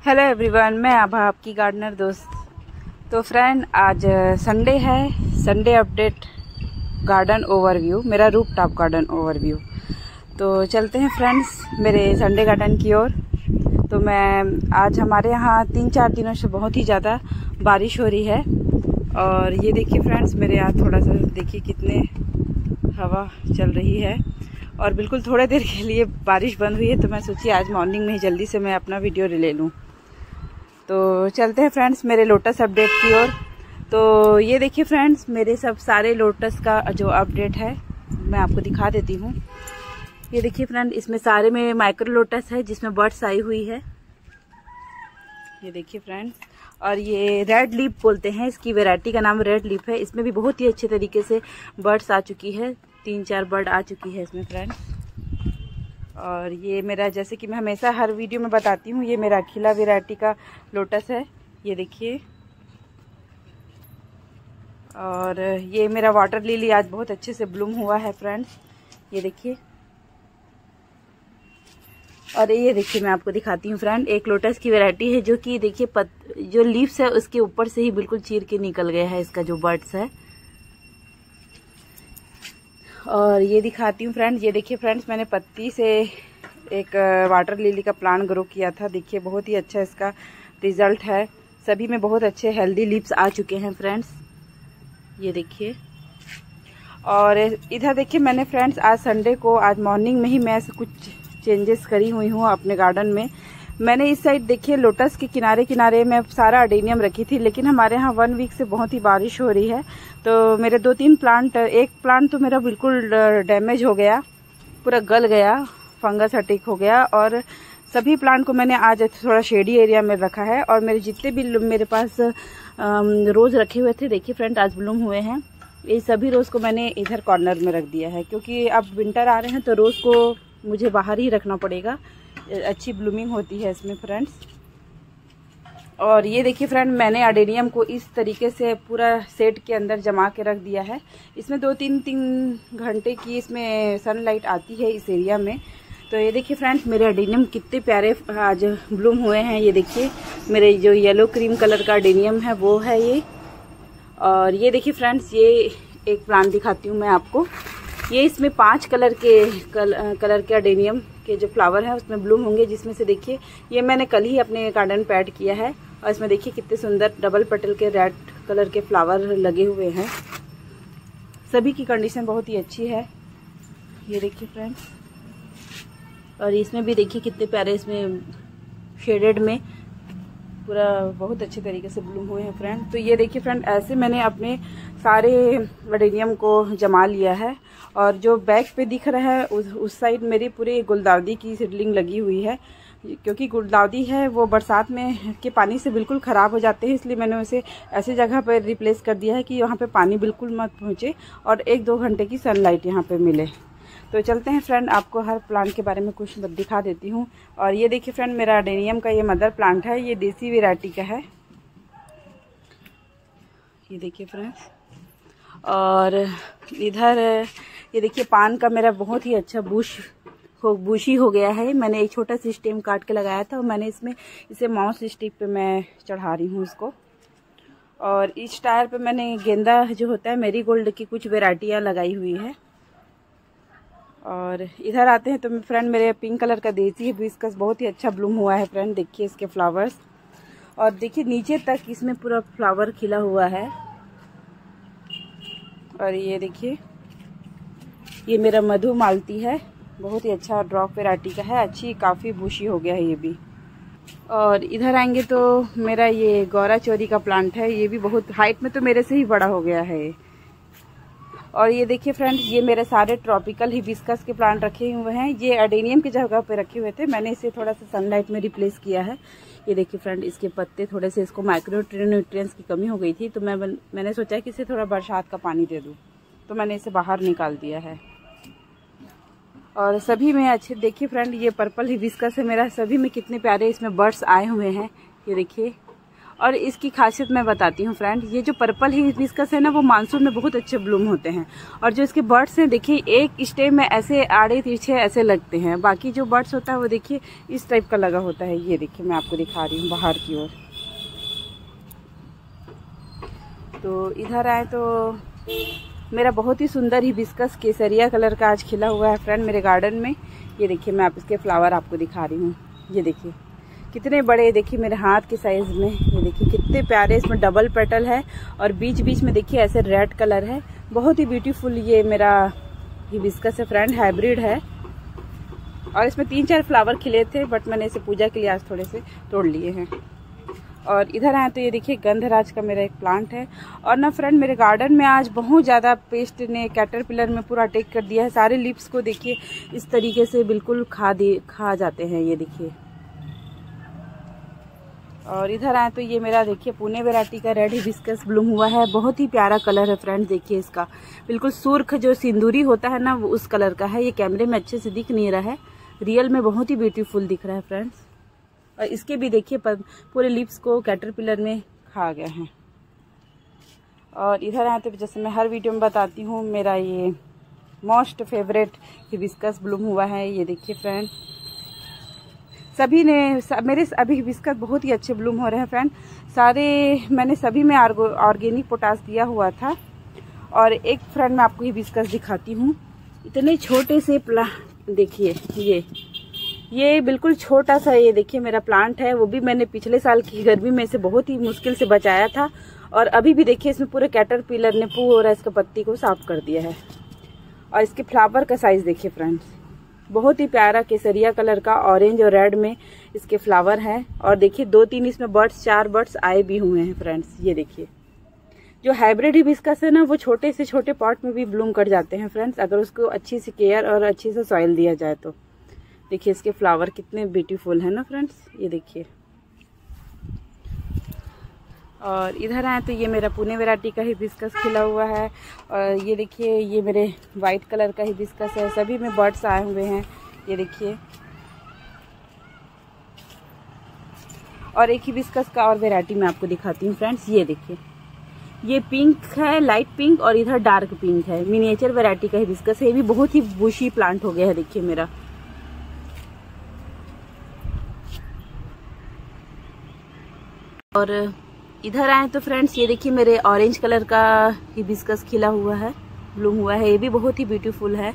Hello everyone, मैं आभा आपकी gardener दोस्त। तो फ्रेंड, आज संडे है। संडे अपडेट गार्डन ओवरव्यू, मेरा रूफ टॉप गार्डन ओवरव्यू। तो चलते हैं फ्रेंड्स मेरे संडे गार्डन की ओर। तो मैं आज हमारे यहाँ 3-4 दिनों से बहुत ही ज़्यादा बारिश हो रही है। और ये देखिए फ्रेंड्स, मेरे यहाँ थोड़ा सा देखिए कितने हवा चल रही है और बिल्कुल थोड़े देर के लिए बारिश बंद हुई है। तो मैं सोची आज मॉर्निंग में ही जल्दी से मैं अपना वीडियो ले लूँ। तो चलते हैं फ्रेंड्स मेरे लोटस अपडेट की ओर। तो ये देखिए फ्रेंड्स, मेरे सब सारे लोटस का जो अपडेट है मैं आपको दिखा देती हूँ। ये देखिए फ्रेंड, इसमें सारे में माइक्रो लोटस है जिसमें बर्ड्स आई हुई है। ये देखिए फ्रेंड्स, और ये रेड लीफ बोलते हैं, इसकी वैरायटी का नाम रेड लीफ है। इसमें भी बहुत ही अच्छे तरीके से बर्ड्स आ चुकी है, 3-4 बर्ड आ चुकी है इसमें फ्रेंड्स। और ये मेरा, जैसे कि मैं हमेशा हर वीडियो में बताती हूँ, ये मेरा खिला वैरायटी का लोटस है। ये देखिए, और ये मेरा वाटर लिली आज बहुत अच्छे से ब्लूम हुआ है फ्रेंड्स। ये देखिए, और ये देखिए मैं आपको दिखाती हूँ फ्रेंड, एक लोटस की वैरायटी है जो कि देखिए जो लीव्स है उसके ऊपर से ही बिल्कुल चीर के निकल गया है इसका जो बर्ड्स है। और ये दिखाती हूँ फ्रेंड्स, ये देखिए फ्रेंड्स, मैंने पत्ती से एक वाटर लिली का प्लांट ग्रो किया था। देखिए बहुत ही अच्छा इसका रिजल्ट है, सभी में बहुत अच्छे हेल्दी लीव्स आ चुके हैं फ्रेंड्स। ये देखिए, और इधर देखिए मैंने फ्रेंड्स आज संडे को, आज मॉर्निंग में ही मैं कुछ चेंजेस करी हुई हूँ अपने गार्डन में। मैंने इस साइड देखिए लोटस के किनारे किनारे में सारा अडेनियम रखी थी, लेकिन हमारे यहाँ 1 वीक से बहुत ही बारिश हो रही है। तो मेरे 2-3 प्लांट, एक प्लांट तो मेरा बिल्कुल डैमेज हो गया, पूरा गल गया, फंगस अटैक हो गया। और सभी प्लांट को मैंने आज थोड़ा शेडी एरिया में रखा है। और मेरे जितने भी मेरे पास रोज रखे हुए थे, देखिए फ्रेंड आज ब्लूम हुए हैं। ये सभी रोज को मैंने इधर कॉर्नर में रख दिया है, क्योंकि अब विंटर आ रहे हैं तो रोज को मुझे बाहर ही रखना पड़ेगा, अच्छी ब्लूमिंग होती है इसमें फ्रेंड्स। और ये देखिए फ्रेंड, मैंने अडेनियम को इस तरीके से पूरा सेट के अंदर जमा के रख दिया है। इसमें 2-3 घंटे की इसमें सनलाइट आती है इस एरिया में। तो ये देखिए फ्रेंड्स, मेरे अडेनियम कितने प्यारे आज ब्लूम हुए हैं। ये देखिए मेरे जो येलो क्रीम कलर का अडेनियम है वो है ये। और ये देखिए फ्रेंड्स, ये एक प्लांट दिखाती हूँ मैं आपको। ये इसमें 5 कलर के अडेनियम के जो फ्लावर है उसमें ब्लूम होंगे, जिसमें से देखिए ये मैंने कल ही अपने गार्डन पे ऐड किया है। और इसमें देखिए कितने सुंदर डबल पेटल के रेड कलर के फ्लावर लगे हुए हैं। सभी की कंडीशन बहुत ही अच्छी है। ये देखिए फ्रेंड्स, और इसमें भी देखिए कितने प्यारे इसमें शेडेड में पूरा बहुत अच्छे तरीके से ब्लूम हुए हैं फ्रेंड। तो ये देखिए फ्रेंड, ऐसे मैंने अपने सारे अडेनियम को जमा लिया है। और जो बैक पे दिख रहा है उस साइड मेरी पूरी गुलदाउदी की सीडलिंग लगी हुई है, क्योंकि गुलदाउदी है वो बरसात में के पानी से बिल्कुल ख़राब हो जाते हैं। इसलिए मैंने उसे ऐसी जगह पर रिप्लेस कर दिया है कि वहाँ पे पानी बिल्कुल मत पहुँचे और 1-2 घंटे की सनलाइट यहाँ पे मिले। तो चलते हैं फ्रेंड, आपको हर प्लांट के बारे में कुछ दिखा देती हूँ। और ये देखिए फ्रेंड, मेरा अडेनियम का ये मदर प्लांट है, ये देसी वैरायटी का है। ये देखिए फ्रेंड्स, और इधर ये देखिए पान का मेरा बहुत ही अच्छा बुशी हो गया है। मैंने एक छोटा सा स्टेम काट के लगाया था और मैंने इसे माउस स्टिक पे मैं चढ़ा रही हूँ इसको। और इस टायर पे मैंने गेंदा जो होता है मेरीगोल्ड की कुछ वैरायटियाँ लगाई हुई है। और इधर आते हैं तो फ्रेंड, मेरे पिंक कलर का देसी हिबिस्कस बहुत ही अच्छा ब्लूम हुआ है फ्रेंड। देखिए इसके फ्लावर्स, और देखिए नीचे तक इसमें पूरा फ्लावर खिला हुआ है। और ये देखिए, ये मेरा मधु मालती है, बहुत ही अच्छा ड्रॉप वैरायटी का है, अच्छी काफ़ी बुशी हो गया है ये भी। और इधर आएंगे तो मेरा ये गौरा चोरी का प्लांट है, ये भी बहुत हाइट में तो मेरे से ही बड़ा हो गया है। और ये देखिए फ्रेंड्स, ये मेरे सारे ट्रॉपिकल हिबिस्कस के प्लांट रखे हुए हैं। ये अडेनियम की जगह पे रखे हुए थे, मैंने इसे थोड़ा सा सनलाइट में रिप्लेस किया है। ये देखिए फ्रेंड, इसके पत्ते थोड़े से, इसको माइक्रो न्यूट्रिएंट्स की कमी हो गई थी, तो मैंने सोचा कि इसे थोड़ा बरसात का पानी दे दूँ, तो मैंने इसे बाहर निकाल दिया है। और सभी में अच्छे, देखिए फ्रेंड, ये पर्पल हिबिस्कस है मेरा, सभी में कितने प्यारे इसमें बर्ड्स आए हुए हैं। ये देखिए, और इसकी खासियत मैं बताती हूँ फ्रेंड, ये जो पर्पल हिबिस्कस है ना वो मानसून में बहुत अच्छे ब्लूम होते हैं। और जो इसके बर्ड्स हैं देखिए एक स्टेम में ऐसे आड़े तिरछे ऐसे लगते हैं, बाकी जो बर्ड्स होता है वो देखिए इस टाइप का लगा होता है। ये देखिए मैं आपको दिखा रही हूँ बाहर की ओर। तो इधर आए तो मेरा बहुत ही सुंदर हिबिस्कस केसरिया कलर का आज खिला हुआ है फ्रेंड मेरे गार्डन में। ये देखिए मैं आप इसके फ्लावर आपको दिखा रही हूँ। ये देखिए कितने बड़े, देखिए मेरे हाथ के साइज में। ये देखिए कितने प्यारे, इसमें डबल पेटल है और बीच बीच में देखिए ऐसे रेड कलर है। बहुत ही ब्यूटीफुल ये मेरा हिबिस्कस है फ्रेंड, हाइब्रिड है। और इसमें 3-4 फ्लावर खिले थे बट मैंने इसे पूजा के लिए आज थोड़े से तोड़ लिए हैं। और इधर आए तो ये देखिए गंधराज का मेरा एक प्लांट है। और ना फ्रेंड मेरे गार्डन में आज बहुत ज़्यादा पेस्ट ने कैटरपिलर में पूरा अटैक कर दिया है। सारे लीव्स को देखिए इस तरीके से बिल्कुल खा जाते हैं। ये देखिए। और इधर आए तो ये मेरा देखिए पुणे वैरायटी का रेड हिबिस्कस ब्लूम हुआ है। बहुत ही प्यारा कलर है फ्रेंड्स, देखिए इसका बिल्कुल सुर्ख जो सिंदूरी होता है ना वो उस कलर का है। ये कैमरे में अच्छे से दिख नहीं रहा है, रियल में बहुत ही ब्यूटीफुल दिख रहा है फ्रेंड्स। और इसके भी देखिए पूरे लिप्स को कैटरपिलर में खा गए हैं। और इधर आए तो जैसे मैं हर वीडियो में बताती हूँ मेरा ये मोस्ट फेवरेट हिबिस्कस ब्लूम हुआ है। ये देखिए फ्रेंड सभी ने मेरे अभी हिबिस्कस बहुत ही अच्छे ब्लूम हो रहे हैं फ्रेंड सारे। मैंने सभी में ऑर्गेनिक पोटास दिया हुआ था। और एक फ्रेंड मैं आपको हिबिस्कस दिखाती हूँ, इतने छोटे से देखिए ये बिल्कुल छोटा सा ये देखिए मेरा प्लांट है। वो भी मैंने पिछले साल की गर्मी में से बहुत ही मुश्किल से बचाया था। और अभी भी देखिए इसमें पूरे कैटरपिलर ने पूरा इसका पत्ती को साफ कर दिया है। और इसके फ्लावर का साइज देखिए फ्रेंड्स, बहुत ही प्यारा केसरिया कलर का, ऑरेंज और रेड में इसके फ्लावर हैं। और देखिए 2-3 इसमें बर्ड्स, 4 बर्ड्स आए भी हुए हैं फ्रेंड्स। ये देखिए जो हाइब्रिड हिबिस्कस है ना वो छोटे से छोटे पॉट में भी ब्लूम कर जाते हैं फ्रेंड्स, अगर उसको अच्छी सी केयर और अच्छी से सॉइल दिया जाए तो। देखिए इसके फ्लावर कितने ब्यूटीफुल है ना फ्रेंड्स। ये देखिए। और इधर आए तो ये मेरा पुणे वैरायटी का हिबिस्कस खिला हुआ है। और ये देखिए ये मेरे वाइट कलर का हिबिस्कस है, सभी में बर्ड्स आए हुए हैं। ये देखिए। और एक हिबिस्कस का और वैरायटी मैं आपको दिखाती हूँ फ्रेंड्स। ये देखिए ये पिंक है, लाइट पिंक, और इधर डार्क पिंक है। मिनिएचर वैरायटी का हिबिस्कस है, ये भी बहुत ही बुशी प्लांट हो गया है देखिए मेरा। और इधर आए तो फ्रेंड्स ये देखिए मेरे ऑरेंज कलर का हिबिस्कस खिला हुआ है, ब्लूम हुआ है, ये भी बहुत ही ब्यूटीफुल है।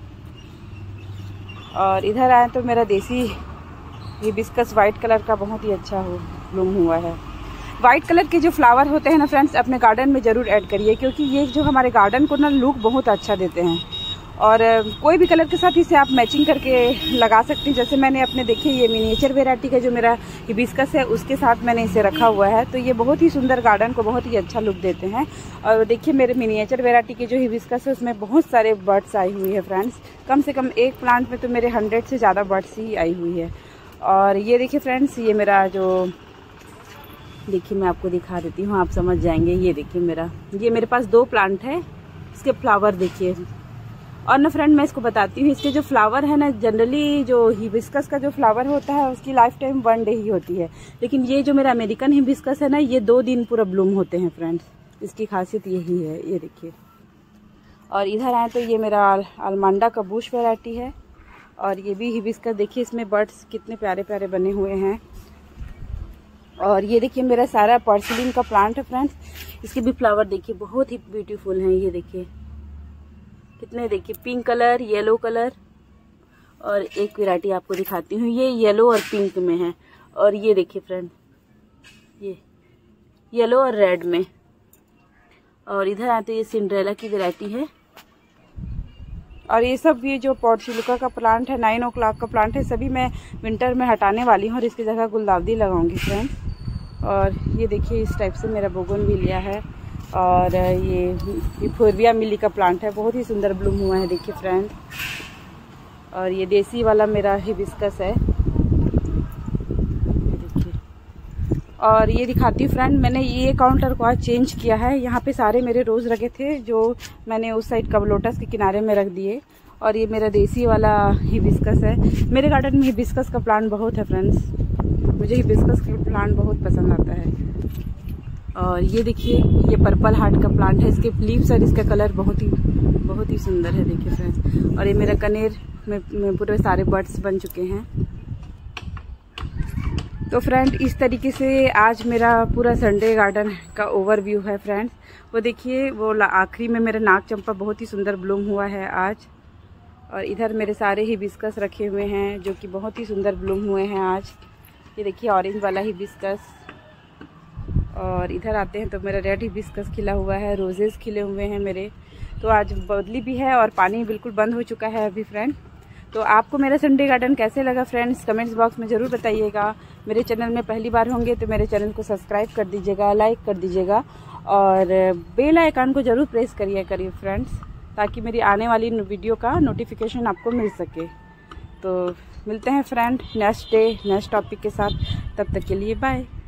और इधर आए तो मेरा देसी हिबिस्कस वाइट कलर का बहुत ही अच्छा ब्लूम हुआ है। वाइट कलर के जो फ्लावर होते हैं ना फ्रेंड्स अपने गार्डन में ज़रूर ऐड करिए, क्योंकि ये जो हमारे गार्डन को ना लुक बहुत अच्छा देते हैं। और कोई भी कलर के साथ इसे आप मैचिंग करके लगा सकते हैं। जैसे मैंने अपने देखिए ये मिनिएचर वैरायटी का जो मेरा हिबिस्कस है उसके साथ मैंने इसे रखा हुआ है, तो ये बहुत ही सुंदर गार्डन को बहुत ही अच्छा लुक देते हैं। और देखिए मेरे मिनिएचर वैरायटी के जो हिबिस्कस है उसमें बहुत सारे बर्ड्स आई हुई है फ्रेंड्स, कम से कम एक प्लांट में तो मेरे 100 से ज़्यादा बर्ड्स ही आई हुई है। और ये देखिए फ्रेंड्स ये मेरा जो देखिए मैं आपको दिखा देती हूँ, आप समझ जाएंगे। ये देखिए ये मेरे पास 2 प्लांट है, इसके फ्लावर देखिए। और ना फ्रेंड मैं इसको बताती हूँ, इसके जो फ्लावर है ना जनरली जो हिबिस्कस का जो फ्लावर होता है उसकी लाइफ टाइम 1 डे ही होती है, लेकिन ये जो मेरा अमेरिकन हिबिस्कस है ना ये 2 दिन पूरा ब्लूम होते हैं फ्रेंड्स, इसकी खासियत यही है। ये देखिए। और इधर आए तो ये मेरा अलमांडा का बुश वैरायटी है, और ये भी हिबिस्कस देखिए इसमें बर्ड्स कितने प्यारे प्यारे बने हुए हैं। और ये देखिए मेरा सारा पर्सिलिन का प्लांट है फ्रेंड्स, इसके भी फ्लावर देखिए बहुत ही ब्यूटीफुल हैं। ये देखिए कितने, देखिए पिंक कलर, येलो कलर, और एक वैरायटी आपको दिखाती हूँ ये येलो और पिंक में है। और ये देखिए फ्रेंड ये येलो और रेड में। और इधर आते ये सिंड्रेला की वैरायटी है। और ये सब ये जो पोर्चुलिका का प्लांट है, 9 o'clock का प्लांट है, सभी मैं विंटर में हटाने वाली हूँ और इसकी जगह गुलदाउदी लगाऊंगी फ्रेंड्स। और ये देखिए इस टाइप से मेरा बोगनविलिया है। और ये फोरबिया मिली का प्लांट है, बहुत ही सुंदर ब्लूम हुआ है देखिए फ्रेंड। और ये देसी वाला मेरा हिबिस्कस है, देखिए। और ये दिखाती हूँ फ्रेंड, मैंने ये काउंटर को आज चेंज किया है। यहाँ पे सारे मेरे रोज़ रखे थे जो मैंने उस साइड कब लोटस के किनारे में रख दिए। और ये मेरा देसी वाला हिबिस्कस है। मेरे गार्डन में हिबिस्कस का प्लांट बहुत है फ्रेंड्स, मुझे हिबिस्कस का प्लांट बहुत पसंद आता है। और ये देखिए ये पर्पल हार्ट का प्लांट है, इसके लीव्स और इसका कलर बहुत ही सुंदर है देखिए फ्रेंड्स। और ये मेरा कनेर में पूरे सारे बर्ड्स बन चुके हैं। तो फ्रेंड इस तरीके से आज मेरा पूरा संडे गार्डन का ओवरव्यू है फ्रेंड्स। वो देखिए वो आखिरी में मेरा नाग चंपा बहुत ही सुंदर ब्लूम हुआ है आज। और इधर मेरे सारे हिबिस्कस रखे हुए हैं जो कि बहुत ही सुंदर ब्लूम हुए हैं आज। ये देखिए ऑरेंज वाला हिबिस्कस। और इधर आते हैं तो मेरा रेड हिबिस्कस खिला हुआ है, रोजेस खिले हुए हैं मेरे। तो आज बदली भी है और पानी बिल्कुल बंद हो चुका है अभी फ्रेंड। तो आपको मेरा संडे गार्डन कैसे लगा फ्रेंड्स, कमेंट्स बॉक्स में ज़रूर बताइएगा। मेरे चैनल में पहली बार होंगे तो मेरे चैनल को सब्सक्राइब कर दीजिएगा, लाइक कर दीजिएगा और बेल आइकन को ज़रूर प्रेस करिए फ्रेंड्स, ताकि मेरी आने वाली वीडियो का नोटिफिकेशन आपको मिल सके। तो मिलते हैं friend next day next topic के साथ, तब तक के लिए बाय।